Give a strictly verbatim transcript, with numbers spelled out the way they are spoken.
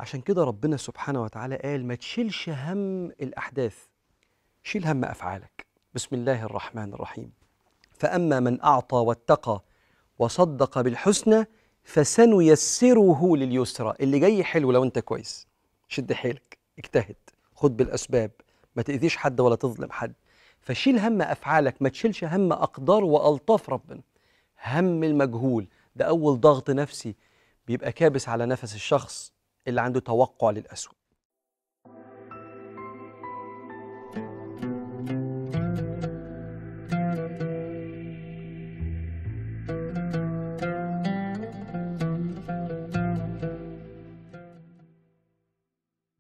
عشان كده ربنا سبحانه وتعالى قال ما تشيلش هم الأحداث، شيل هم أفعالك. بسم الله الرحمن الرحيم. فأما من أعطى واتقى وصدق بالحسنى فسنيسره لليسرى. اللي جاي حلو لو أنت كويس، شد حيلك، اجتهد، خد بالأسباب، ما تأذيش حد ولا تظلم حد. فشيل هم أفعالك، ما تشيلش هم أقدار وألطاف ربنا. هم المجهول ده أول ضغط نفسي بيبقى كابس على نفس الشخص اللي عنده توقع للأسوأ.